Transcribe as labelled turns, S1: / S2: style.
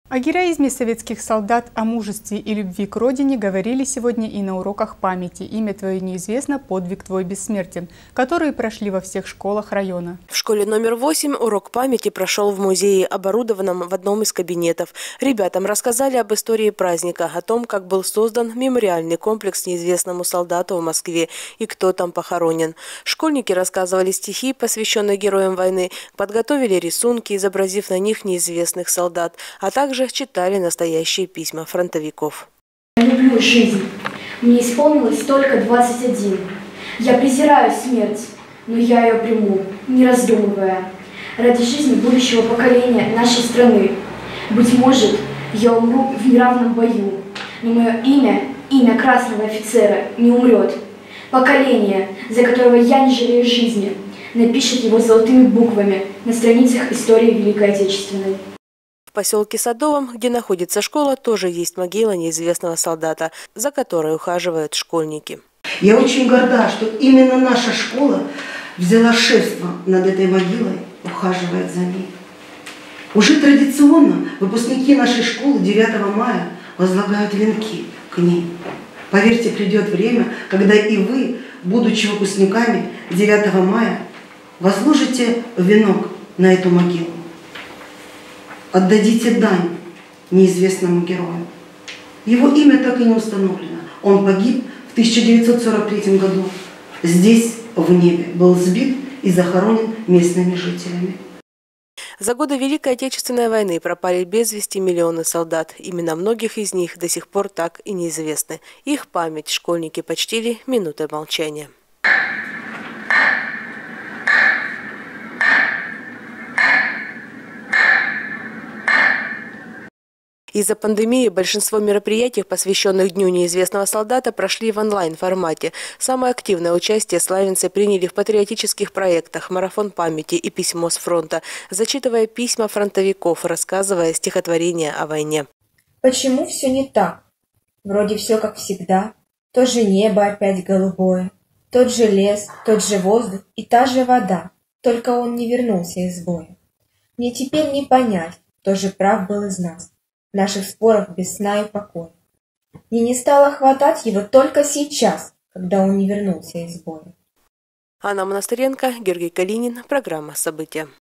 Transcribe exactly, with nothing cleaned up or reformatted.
S1: О героизме советских солдат, о мужестве и любви к родине говорили сегодня и на уроках памяти «Имя твое неизвестно, подвиг твой бессмертен», которые прошли во всех школах района.
S2: В школе номер восемь урок памяти прошел в музее, оборудованном в одном из кабинетов. Ребятам рассказали об истории праздника, о том, как был создан мемориальный комплекс неизвестному солдату в Москве и кто там похоронен. Школьники рассказывали стихи, посвященные героям войны, подготовили рисунки, изобразив на них неизвестных солдат, а также читали настоящие письма фронтовиков.
S3: Я люблю жизнь. Мне исполнилось только двадцать один. Я презираю смерть, но я ее приму, не раздумывая. Ради жизни будущего поколения нашей страны. Быть может, я умру в неравном бою, но мое имя, имя красного офицера, не умрет. Поколение, за которого я не жалею жизни, напишет его золотыми буквами на страницах истории Великой Отечественной.
S2: В поселке Садовом, где находится школа, тоже есть могила неизвестного солдата, за которой ухаживают школьники.
S4: Я очень горда, что именно наша школа взяла шефство над этой могилой, ухаживает за ней. Уже традиционно выпускники нашей школы девятого мая возлагают венки к ней. Поверьте, придет время, когда и вы, будучи выпускниками девятого мая, возложите венок на эту могилу. Отдадите дань неизвестному герою. Его имя так и не установлено. Он погиб в тысяча девятьсот сорок третьем году. Здесь, в небе, был сбит и захоронен местными жителями.
S2: За годы Великой Отечественной войны пропали без вести миллионы солдат. Имена многих из них до сих пор так и неизвестны. Их память школьники почтили минутой молчания. Из-за пандемии большинство мероприятий, посвященных Дню неизвестного солдата, прошли в онлайн-формате. Самое активное участие славянцы приняли в патриотических проектах «Марафон памяти» и «Письмо с фронта», зачитывая письма фронтовиков, рассказывая стихотворения о войне.
S5: Почему все не так? Вроде все как всегда. То же небо опять голубое, тот же лес, тот же воздух и та же вода. Только он не вернулся из боя. Мне теперь не понять, кто же прав был из нас. В наших спорах без сна и покоя. Мне не стало хватать его только сейчас, когда он не вернулся из боя.
S2: Анна Монастыренко, Георгий Калинин. Программа «События».